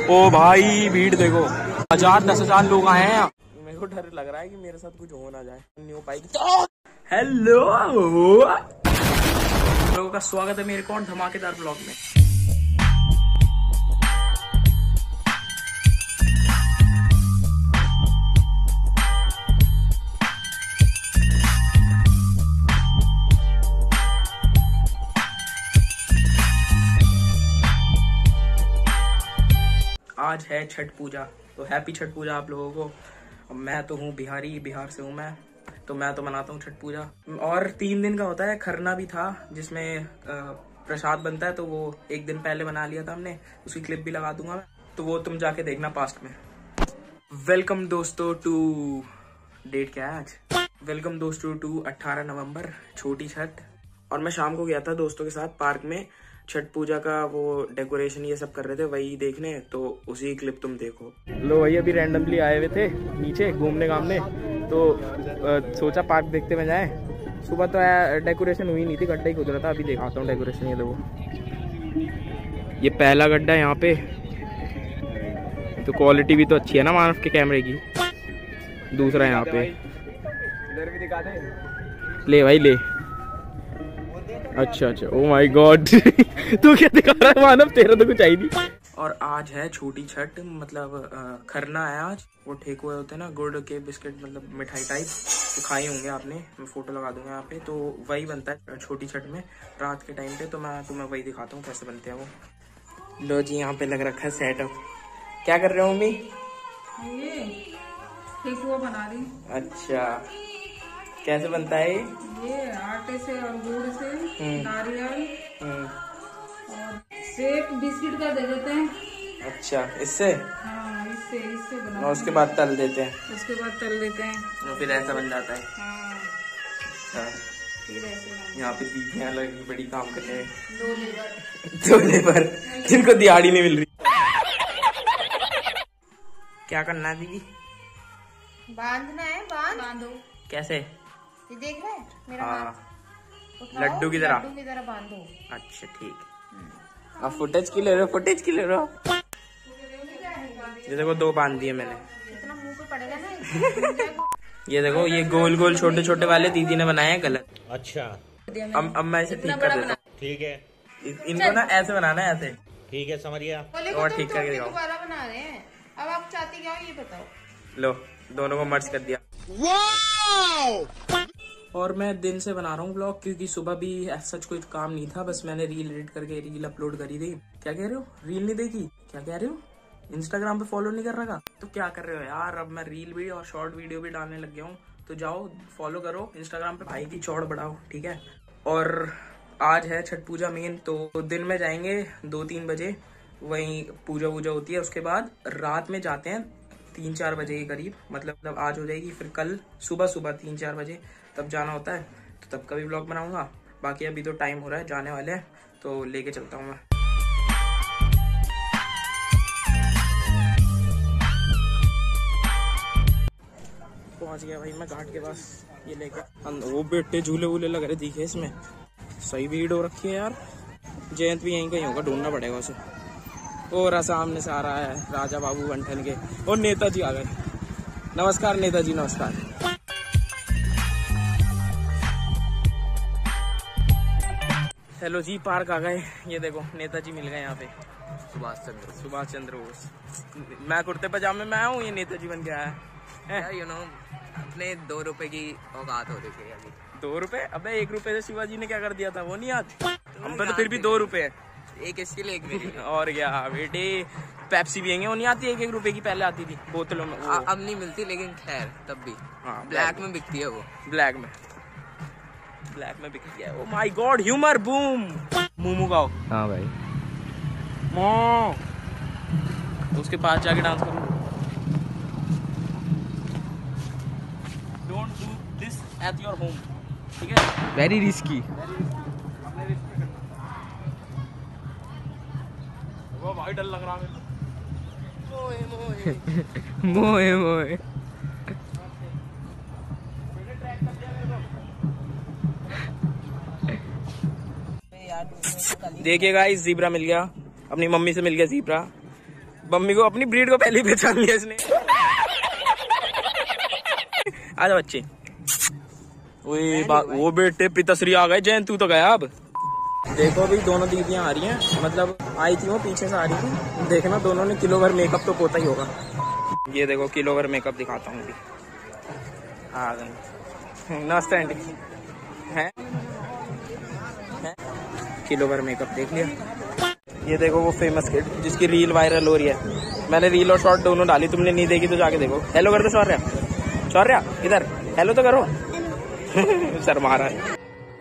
ओ भाई भीड़ देखो, 1000-10,000 लोग आए हैं। मेरे को डर लग रहा है कि मेरे साथ कुछ हो ना जाए, नहीं हो पाएगी। हेलो लोगों का स्वागत है मेरे को और धमाकेदार ब्लॉग में। आज है छठ पूजा, तो हैप्पी छठ पूजा आप लोगों को। मैं तो हूँ बिहारी, बिहार से हूँ मैं, तो मनाता हूँ छठ पूजा। और 3 दिन का होता है। खरना भी था जिसमें प्रसाद बनता है, तो वो 1 दिन पहले बना लिया था हमने, उसकी क्लिप भी लगा दूंगा मैं, तो वो तुम जाके देखना पास्ट में। वेलकम दोस्तों टू, डेट क्या है आज, वेलकम दोस्तों टू 18 नवंबर छोटी छठ। और मैं शाम को गया था दोस्तों के साथ पार्क में, छठ पूजा का वो डेकोरेशन ये सब कर रहे थे, वही देखने, तो उसी क्लिप तुम देखो। लो भाई अभी रैंडमली आए हुए थे नीचे घूमने घामने, तो सोचा पार्क देखते में जाए। सुबह तो डेकोरेशन हुई नहीं थी, गड्ढा ही खुद रहा था। अभी दिखाता हूँ डेकोरेशन, ये देखो, ये पहला गड्ढा है यहाँ पे, तो क्वालिटी भी तो अच्छी है ना मानव के कैमरे की। दूसरा यहाँ पे, इधर भी दिखा दे, ले भाई ले। अच्छा, ओ माय गॉड तू क्या दिखा रहा है मानव, तेरा तो कुछ आई नहीं। और आज है छोटी छठ, मतलब खरना है आज। वो ठेकुए होते हैं ना, गुड़ के बिस्किट, मतलब मिठाई टाइप, तो खाए होंगे आपने, मैं फोटो लगा दूंगा यहाँ पे। तो वही बनता है छोटी छठ में रात के टाइम पे, तो मैं तुम्हें वही दिखाता हूँ कैसे बनते हैं वो। लो जी यहाँ पे लग रखा है सेटअप। क्या कर रहे हो मम्मी? ये ठेकुआ बना रही। अच्छा, कैसे बनता है ये आटे से और गुड़ से, नारियल और सेक बिस्किट का दे देते हैं। अच्छा, इससे? हाँ, इससे बना, और उसके बाद तल देते हैं। उसके बाद तल देते हैं, और फिर ऐसा बन जाता है। हाँ, अच्छा, फिर ऐसे यहाँ पे दीदियाँ लगी बड़ी काम कर रहे हैं, 2 लेबर जिनको दिहाड़ी नहीं मिल रही। क्या करना है दीदी? बांधना है, बांधो। कैसे? ये देख रहे हैं मेरा हाँ, हाथ, उठाओ, लड्डू की तरह बांधो। अच्छा ठीक है। आप फुटेज की ले रहे हो? ये देखो 2 बांध दिए मैंने। इतना मुंह पे पड़ेगा ना ये देखो, ये गोल गोल छोटे छोटे वाले दीदी ने बनाए हैं गलत। अच्छा, अब मैं इसे ठीक कर देता हूँ। ठीक है, इनको ना ऐसे बनाना है, ऐसे। ठीक है, समझ गया। और ठीक करके दिखाओ। दोबारा बना रहे हैं, अब आप चाहते क्या हो ये बताओ। लो, दोनों को मर्ज कर दिया। और मैं दिन से बना रहा हूँ ब्लॉग, क्योंकि सुबह भी ऐसा कोई काम नहीं था, बस मैंने रील एडिट करके रील अपलोड करी थी। क्या कह रहे हो, रील नहीं देखी? क्या कह रहे हो, इंस्टाग्राम पे फॉलो नहीं कर रखा? तो क्या कर रहे हो यार, अब मैं रील भी और शॉर्ट वीडियो भी डालने लग गया हूँ, तो जाओ फॉलो करो इंस्टाग्राम पे, भाई की चौड़ बढ़ाओ, ठीक है। और आज है छठ पूजा मेन, तो दिन में जाएंगे 2-3 बजे, वहीं पूजा वूजा होती है। उसके बाद रात में जाते हैं 3-4 बजे के करीब, मतलब आज हो जाएगी, फिर कल सुबह 3-4 बजे तब जाना होता है, तो तब का भी ब्लॉग बनाऊंगा। बाकी अभी तो टाइम हो रहा है, जाने वाले हैं, तो लेके चलता हूँ मैं। पहुंच गया भाई मैं घाट के पास, ये लेकर। वो बेटे झूले वूले लग रहे दिखे इसमें, सही भीड़ हो रखी है यार। जयंत भी यहीं कहीं होगा, ढूंढना पड़ेगा उसे। और सामने से आ रहा है राजा बाबू बंठन के, और नेताजी आ गए। नमस्कार नेताजी, नमस्कार। हेलो जी, पार्क आ गए। ये देखो नेताजी मिल गए यहाँ पे, सुभाष चंद्र बोस। मैं कुर्ते पजामे में आया हूँ, ये नेताजी बन के आया है। यू नो, अपने 2 रुपए की औकात हो रही है अभी। 2 रुपए? अबे 1 रुपए से शिवाजी ने क्या कर दिया था, वो नहीं याद? हम पे तो फिर भी 2 रुपए है। एक इसके लिए, एक मेरी। और क्या बेटे, पेप्सी पियेंगे, वो नहीं आती 1-1 रुपए की, पहले आती थी बोतलों में। अब नहीं मिलती, लेकिन खैर तब भी। हाँ, ब्लैक में बिकती है वो। ब्लैक में बिकती है। Oh my god, humour boom. Momo खाओ। हाँ भाई, उसके पास जाके डांस करो। Don't do this at your home, ठीक है? Very risky. वो भाई डर लग रहा है मोए मोए। देखिए गाइस, ज़ीब्रा मिल गया, अपनी मम्मी से मिल गया ज़ीब्रा। मम्मी को, अपनी ब्रीड को पहले ही पहचान लिया इसने। आजा बच्चे। वो बेटे पिताश्री आ गए। जैन तू तो गया अब। देखो अभी दोनों दीदियां आ रही हैं, मतलब आई थी वो पीछे से आ रही थी। देखना दोनों ने किलो भर मेकअप तो पोता ही होगा। ये देखो किलो भर मेकअप दिखाता हूँ अभी। आ गए। नमस्ते आंटी। है किलो भर मेकअप देख लिया। ये देखो वो फेमस किड जिसकी रील वायरल हो रही है। मैंने रील और शॉर्ट दोनों डाली, तुमने नहीं देखी तो जाके देखो। हेलो कर दो शौर्या। शौर्या इधर हेलो तो करो। शर्मा रहा है।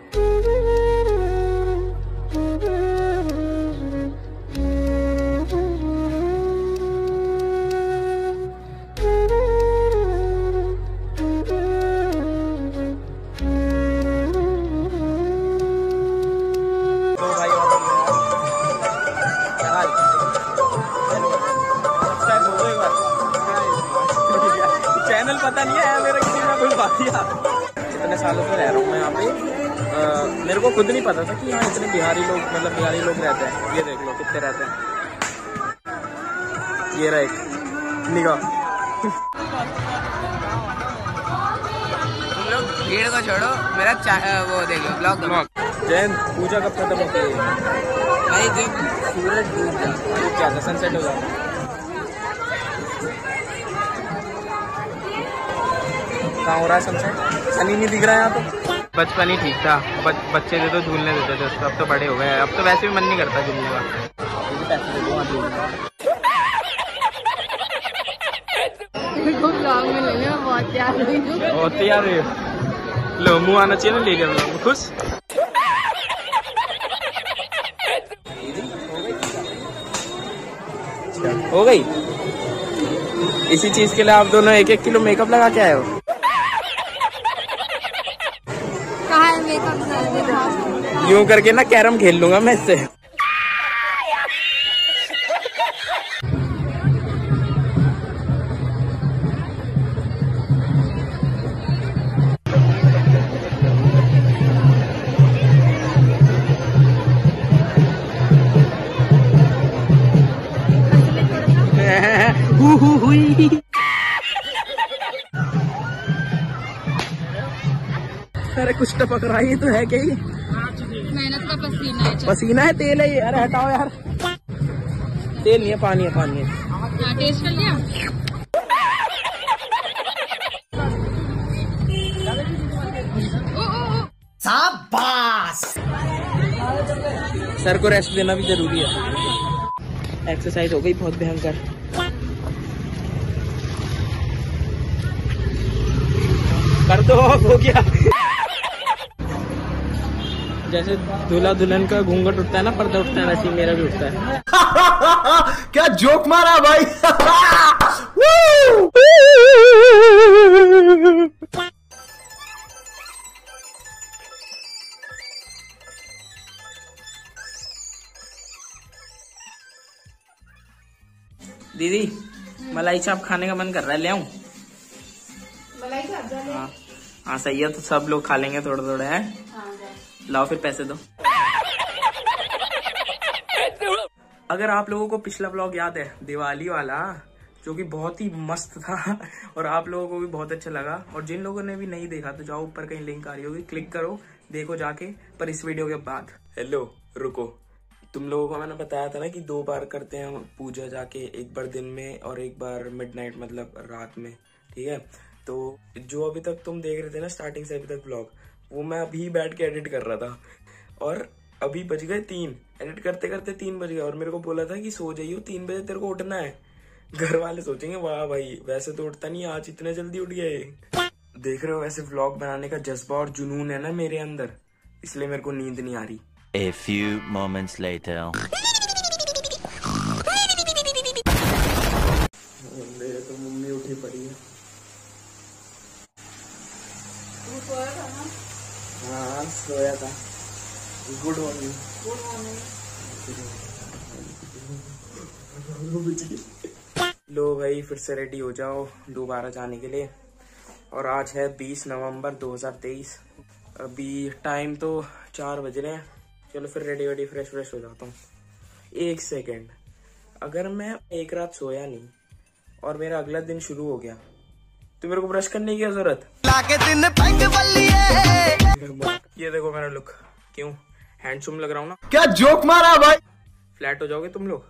चैनल पता नहीं है मेरा, किसी ने भूल दिया। इतने सालों से रह रहा हूँ मैं यहाँ पे। मेरे को खुद नहीं पता था कि यहाँ इतने बिहारी लोग, मतलब बिहारी लोग रहते हैं। ये देख लो कितने रहते हैं। ये रहा एक निगाह। तुम लोग भीड़ को छोड़ो, मेरा वो देख लो ब्लॉग। जैन पूजा कब खत्म होती है? भाई जब सूरज डूब जाता, सनसेट हो जाता। कहाँ हो रहा है सनसेट? सनी नहीं दिख रहा है यहाँ तो। बचपन ही ठीक था। बच्चे थे तो झूलने देते थे उसको। अब तो बड़े हो गए, अब तो वैसे भी मन नहीं करता झूलने का। बहुत तैयार हुई। लो मुँह आना चाहिए ना, ले लिया खुश। हो गई। इसी चीज के लिए आप दोनों 1-1 किलो मेकअप लगा के आए हो। कहाँ है मेकअप? यूं करके ना कैरम खेल लूंगा मैं इससे। अरे कुछ टपक रहा है, ये तो है क्या? ये मेहनत का पसीना है। पसीना है, तेल है ये। अरे हटाओ यार, तेल नहीं है, पानी है, पानी है। टेस्ट कर लिया? शाबाश। सर को रेस्ट देना भी जरूरी है। एक्सरसाइज हो गई बहुत भयंकर। कर दो, हो गया। जैसे दूल्हा दुल्हन का घूंघट उठता है ना, पर्दा उठता है, वैसे ही मेरा भी उठता है। क्या जोक मारा भाई। दीदी मलाई चाप खाने का मन कर रहा है, ले आऊं? मलाई चाप जा ले। हाँ सही है, तो सब लोग खा लेंगे थोड़ा थोड़ा है। लाओ फिर पैसे दो। अगर आप लोगों को पिछला व्लॉग याद है दिवाली वाला, जो कि बहुत ही मस्त था और आप लोगों को भी बहुत अच्छा लगा, और जिन लोगों ने भी नहीं देखा तो जाओ, ऊपर कहीं लिंक आ रही होगी, क्लिक करो, देखो जाके, पर इस वीडियो के बाद। हेलो रुको, तुम लोगों को मैंने बताया था ना कि 2 बार करते हैं हम पूजा जाके, एक बार दिन में और एक बार मिडनाइट, मतलब रात में। ठीक है, तो जो अभी तक तुम देख रहे थे ना स्टार्टिंग से अभी तक व्लॉग, वो मैं अभी बैठ के एडिट कर रहा था, और अभी बज गए 3। एडिट करते करते 3 बज गए, और मेरे को बोला था कि सो जाइयो, 3 बजे तेरे को उठना है। घर वाले सोचेंगे वाह भाई वैसे तो उठता नहीं, आज इतने जल्दी उठ गए। देख रहे हो, वैसे व्लॉग बनाने का जज्बा और जुनून है ना मेरे अंदर, इसलिए मेरे को नींद नहीं आ रही। A few moments later. मेरे तो मम्मी उठी पड़ी है। सोया था ना? हाँ सोया था। Good morning. लो भाई फिर से रेडी हो जाओ दोबारा जाने के लिए, और आज है 20 नवंबर 2023। अभी टाइम तो 4 बज रहे हैं। चलो फिर रेडी वेडी फ्रेश हो जाता हूँ। 1 सेकेंड, अगर मैं एक रात सोया नहीं और मेरा अगला दिन शुरू हो गया तो मेरे को ब्रश करने की जरूरत। ये देखो मेरा लुक, क्यों हैंडसम लग रहा हूँ ना? क्या जोक मारा भाई? फ्लैट हो जाओगे तुम लोग।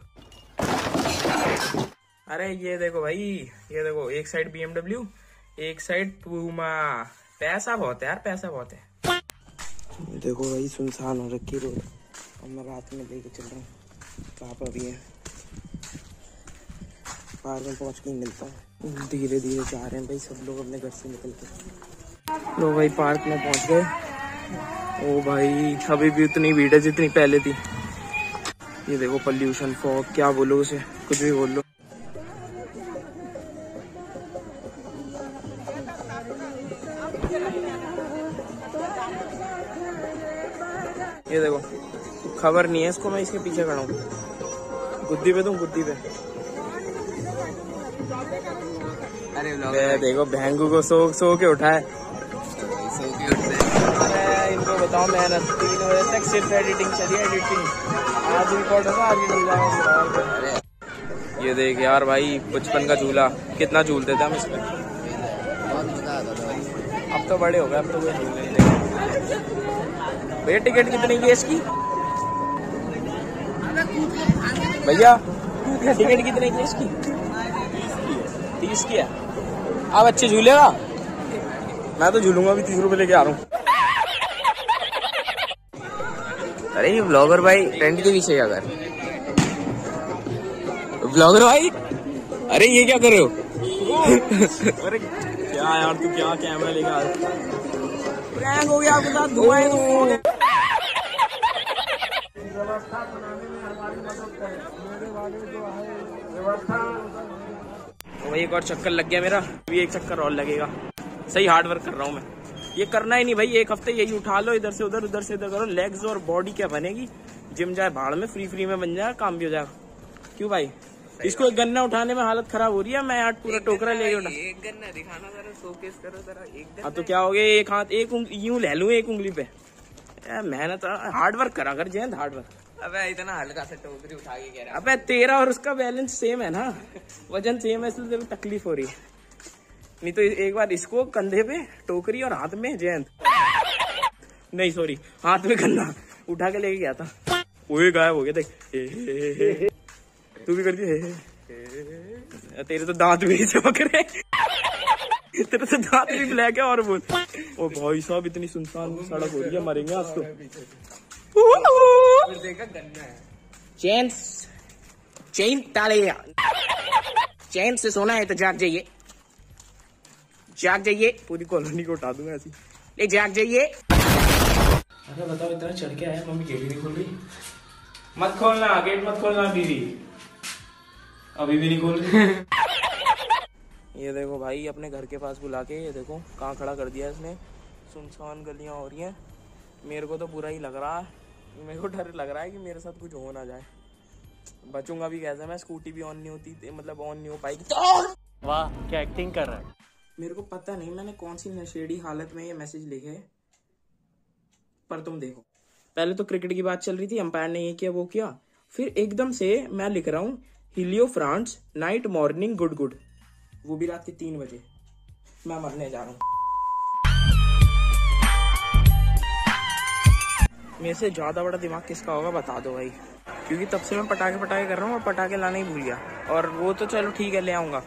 अरे ये देखो भाई, ये देखो, एक साइड BMW, एक साइड पूमा। पैसा बहुत है यार, पैसा बहुत है। देखो भाई सुनसान हो रखी रोड और मैं रात में लेके चल रहा हूँ। कहाँ पर अभी है? पार्क में पहुँच के ही मिलता हूँ। धीरे धीरे जा रहे हैं भाई सब लोग अपने घर से निकल के। लो भाई पार्क में पहुँच गए। ओ भाई अभी भी उतनी भीड़ है जितनी पहले थी। ये देखो पॉल्यूशन, फॉग, क्या बोलो उसे, कुछ भी बोल लो। ये देखो खबर नहीं है इसको, मैं इसके पीछे खड़ा हूँ। गुद्दी पे दूं, गुद्दी पे। अरे देखो भैंगू को सो के उठाए। इनको बताओ मेहनत 3 बजे तक सिर्फ एडिटिंग चली है, एडिटिंग। आज रिकॉर्ड होगा, आज मिल जाएगा। ये देख यार भाई, बचपन का झूला, कितना झूलते थे हम इसमें। अब तो बड़े हो गए, अब तो कोई झूल नहीं देगा। भैया टिकट कितनी की है इसकी? भैया टिकट कितनी की है इसकी? 30 की है। अब अच्छे झूलेगा? मैं तो झूलूंगा भी, 30 रुपए लेके आ रहा हूँ। अरे ये ब्लॉगर भाई टेंट के पीछे क्या कर? ब्लॉगर भाई, अरे ये क्या कर रहे हो? अरे क्या यार, तू क्या कैमरा लेके आ रहा? प्रैंक हो गया आपके साथ, धुआं हो गया। तो एक और चक्कर लग गया मेरा, अभी एक चक्कर और लगेगा। सही हार्ड वर्क कर रहा हूँ मैं। ये करना ही नहीं भाई, एक हफ्ते यही उठा लो, इधर से उधर, उधर से इधर करो। लेग्स और बॉडी क्या बनेगी? जिम जाए भाड़ में, फ्री में बन जाएगा, काम भी हो जाएगा। क्यों भाई? इसको एक गन्ना उठाने में हालत खराब हो रही है। मैं आज पूरा टोकरा ले उठा। एक गन्ना दिखाना जरा, शोकेस करो जरा। एक गन्ना। अब तो क्या हो गया, एक हाथ, एक यूं ले लूं एक उंगली पे। मेहनत, हार्ड वर्क करा कर जयंत, हार्ड वर्क। अबे इतना हल्का सा टोकरी उठा के कह रहा है। अबे तेरा और उसका बैलेंस सेम है ना, वजन सेम है, इसलिए तेरे को तकलीफ हो रही है। नहीं तो एक बार इसको कंधे पे टोकरी और हाथ में जयंत, नहीं सॉरी, हाथ में गन्ना उठा के लेके गया था। वो गायब हो गया देख। तू भी कर दिया। तेरे तो दांत भी चमक रहे, तेरे तो दांत भी ब्लैक है। और बोल, ओ भाई साहब इतनी सुनसान सड़क हो रही है, मरेंगे आज तो। देखा गन्ना है। चेन ताले, चैन से सोना है तो जाग जाइए, जाग जाइए। पूरी कॉलोनी को उठा दूंगा ऐसी, ले जाग जाइए। अरे बताओ, इतना चढ़ के आया, मम्मी गेट नहीं खोल रही। मत खोलना गेट, मत खोलना अभी भी नहीं खोल रही। ये देखो भाई अपने घर के पास बुला के, ये देखो कहाँ खड़ा कर दिया इसने। सुनसान गलियां हो रही हैं। मेरे को तो बुरा ही लग रहा है, मेरे को डर लग रहा है कि मेरे साथ कुछ हो ना जाए। बचूंगा भी कैसे मैं? स्कूटी भी ऑन नहीं होती, मतलब ऑन नहीं हो पाएगी। वाह क्या एक्टिंग कर रहा है। मेरे को पता नहीं मैंने कौन सी नशेड़ी हालत में ये मैसेज लिखे, पर तुम देखो। पहले तो क्रिकेट की बात चल रही थी, अंपायर ने ये किया वो किया, फिर एकदम से मैं लिख रहा हूँ हिलियो France night morning good good, वो भी रात के 3 बजे। मैं मरने जा रहा हूँ। मेरे से ज्यादा बड़ा दिमाग किसका होगा बता दो भाई, क्योंकि तब से मैं पटाखे कर रहा हूँ और पटाखे लाना ही भूल गया। और वो तो चलो ठीक है, ले आऊंगा।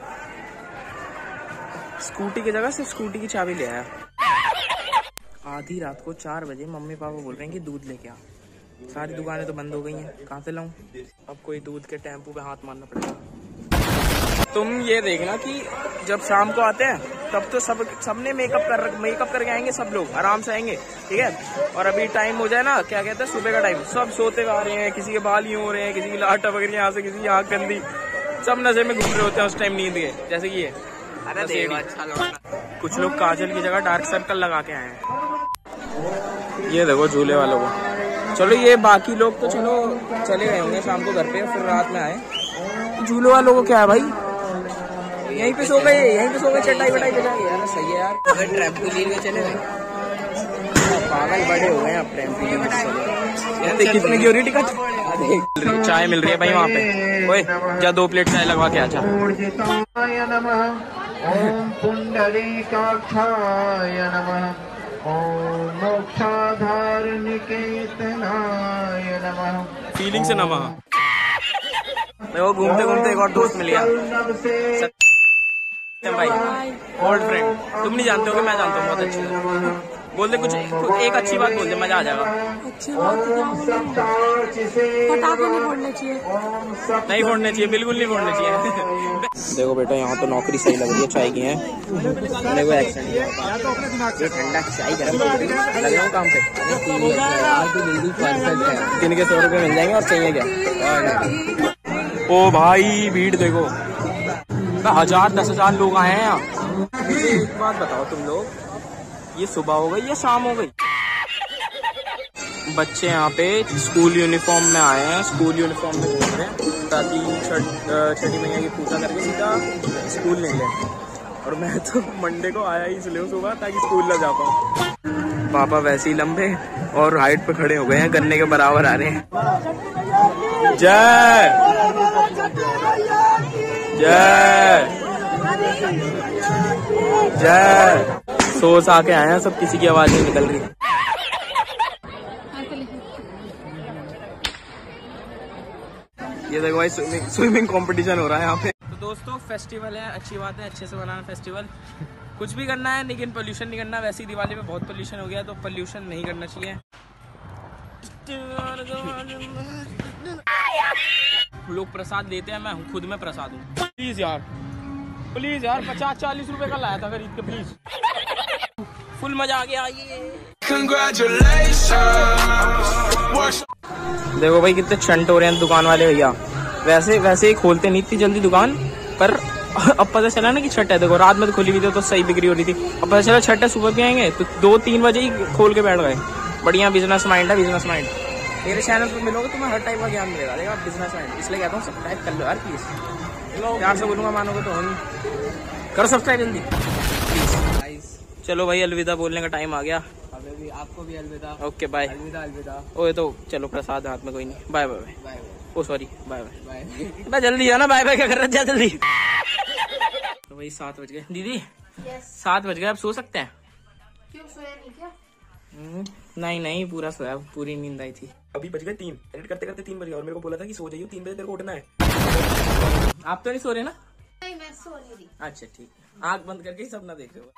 स्कूटी की जगह सिर्फ स्कूटी की चाबी ले आया। आधी रात को 4 बजे मम्मी पापा बोल रहे हैं कि दूध लेके आ। सारी दुकानें तो बंद हो गई हैं, कहाँ से लाऊं? अब कोई दूध के टेम्पू पे हाथ मारना पड़ेगा। तुम ये देखना कि जब शाम को आते हैं तब तो सबने मेकअप करके आएंगे, सब लोग आराम से आएंगे, ठीक है। और अभी टाइम हो जाए ना, क्या कहते हैं, सुबह का टाइम, सब सोते आ रहे हैं, किसी के बाल यूं हो रहे हैं, किसी की लाट टपक रही है यहाँ से, किसी की आँख गंदी, सब नशे में घूम रहे होते हैं उस टाइम नींद के, जैसे कि ये। अरे देखो अच्छा लौटना। कुछ लोग काजल की जगह डार्क सर्कल लगा के आए हैं। ये देखो झूले वालों को। चलो ये बाकी लोग तो चलो चले गए होंगे शाम को घर पे, फिर रात में आए। झूले वालों को क्या है भाई, यहीं पे सो गए, चटाई वटाई बजा के। यार सही है यार, ट्रैम्पोलिन में चले गए। पागल बड़े हो गए अब ट्रैम्पोलिन में चले। कितने की हो रही टिकट? चाय मिल रही है भाई वहाँ पे। ओए जा 2 प्लेट चाय लगवा के आजा। ओम पुंडरीकाक्षाय नमः। ओम मोक्षाधार निकेतनाय नमः। फीलिंग से नमः। वो घूमते घूमते एक और दोस्त मिल गया भाई, ओल्ड फ्रेंड। तुम नहीं जानते हो कि मैं जानता हूँ बहुत अच्छे से। बोल दे कुछ एक अच्छी बात बोल दे, मजा आ जाएगा। अच्छी बात पटाखे नहीं फोड़ने चाहिए। नहीं फोड़ने चाहिए, बिल्कुल नहीं फोड़ने चाहिए। देखो बेटा यहाँ तो नौकरी सही लग रही है चाय की है। देखो एक्शन ये ठंडा चाय गरम लग रहा हूँ काम पे। 3 के 100 रुपये मिल जाएंगे और चाहिए क्या? ओ भाई भीड़ देखो, 1000-10,000 लोग आए हैं यहाँ। मुझे एक बात बताओ तुम लोग, ये सुबह हो गई या शाम हो गई? बच्चे यहाँ पे स्कूल यूनिफॉर्म में आए हैं, स्कूल यूनिफॉर्म में घूम रहे हैं। दादी छठी मैया की पूजा करके सीधा स्कूल निकले। और मैं तो मंडे को आया ही इसलिए सुबह ताकि स्कूल ना जा पाऊँ। पापा वैसे ही लंबे और हाइट पे खड़े हो गए हैं, गन्ने के बराबर आ रहे हैं। जय जय जय। सोच आके आए हैं सब, किसी की आवाज नहीं निकल रही। ये देखो भाई स्विमिंग कंपटीशन हो रहा है यहाँ पे। तो दोस्तों फेस्टिवल है, अच्छी बात है, अच्छे से बनाना फेस्टिवल। कुछ भी करना है लेकिन पोल्यूशन नहीं करना। वैसे ही दिवाली में बहुत पोल्यूशन हो गया, तो पोल्यूशन नहीं करना चाहिए। लोग प्रसाद लेते हैं, मैं खुद में प्रसाद हूँ। प्लीज यार 50-40 रुपए का लाया था खरीद के, प्लीज। फुल मजा आ गया। देखो भाई कितने चंट हो रहे हैं दुकान वाले भैया। वैसे ही खोलते नहीं इतनी जल्दी दुकान, पर अब पता चला ना कि छठ है। देखो रात में तो खुली हुई थी तो सही बिक्री हो रही थी, अब पता चला छठ है सुबह के आएंगे तो 2-3 बजे ही खोल के बैठ गए। बढ़िया बिजनेस माइंड है, बिजनेस माइंड। मेरे चैनल पर मिलोगे तुम्हें हर टाइप का ज्ञान मिलेगा। देखा बिजनेस माइंड, इसलिए कहता हूँ सब्सक्राइब कर लो यार प्लीज। प्यार से बोलूंगा, मानोगे तो हम करो सब्सक्राइब जल्दी। चलो भाई अलविदा बोलने का टाइम आ गया। भी आपको भी अलविदा। Okay bye. अलविदा। ओए तो चलो प्रसाद हाथ में, कोई नहीं। Bye bye bye. Oh sorry bye bye. जल्दी जाना, बाय बाय क्या कर रहे थे, जल्दी। तो भाई 7 बज गए दीदी। 7 बज गए, अब सो सकते हैं? क्यों सोया नहीं क्या? नहीं पूरा सोया, पूरी नींद आई थी। अभी बज गए 3, एडिट करते करते 3 बज गए और मेरे को बोला था कि सो जाइए 3 बजे तेरे को उठना है। आप तो नहीं सो रहे ना? नहीं मैं सो नहीं रही। अच्छा ठीक है, आंख बंद करके ही सपना देख रहे हो।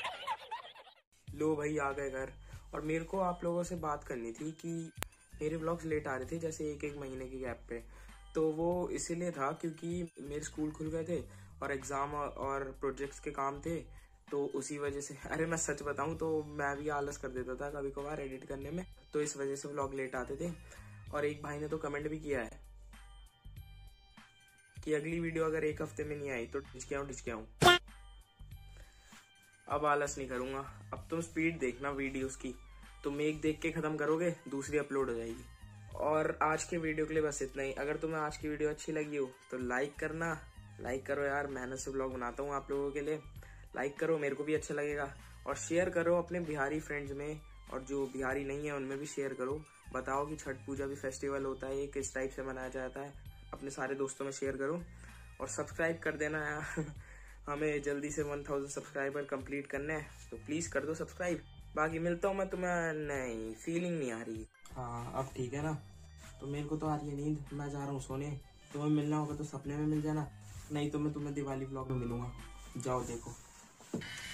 लो भाई आ गए घर। और मेरे को आप लोगों से बात करनी थी कि मेरे व्लॉग्स लेट आ रहे थे, जैसे 1-1 महीने की गैप पे। तो वो इसीलिए था क्योंकि मेरे स्कूल खुल गए थे और एग्जाम और प्रोजेक्ट्स के काम थे, तो उसी वजह से। अरे मैं सच बताऊं तो मैं भी आलस कर देता था कभी कभार एडिट करने में, तो इस वजह से व्लॉग लेट आते थे। और एक भाई ने तो कमेंट भी किया है कि अगली वीडियो अगर 1 हफ्ते में नहीं आई तो डिचके आऊं। अब आलस नहीं करूंगा। अब तुम स्पीड देखना वीडियोस की, तुम एक देख के खत्म करोगे, दूसरी अपलोड हो जाएगी। और आज के वीडियो के लिए बस इतना ही। अगर तुम्हें आज की वीडियो अच्छी लगी हो तो लाइक करना। लाइक करो यार, मेहनत से व्लॉग बनाता हूँ आप लोगों के लिए। लाइक करो, मेरे को भी अच्छा लगेगा। और शेयर करो अपने बिहारी फ्रेंड्स में, और जो बिहारी नहीं है उनमें भी शेयर करो। बताओ कि छठ पूजा भी फेस्टिवल होता है, किस टाइप से मनाया जाता है। अपने सारे दोस्तों में शेयर करो और सब्सक्राइब कर देना यार। हमें जल्दी से 1000 सब्सक्राइबर कंप्लीट करने हैं, तो प्लीज कर दो सब्सक्राइब। बाकी मिलता हूँ मैं तुम्हें। नहीं फीलिंग नहीं आ रही। हाँ अब ठीक है ना? तो मेरे को तो आ रही है नींद, मैं जा रहा हूँ सोने। तुम्हें मिलना होगा तो सपने में मिल जाना, नहीं तो मैं तुम्हें दिवाली व्लॉग में मिलूंगा। जाओ देखो।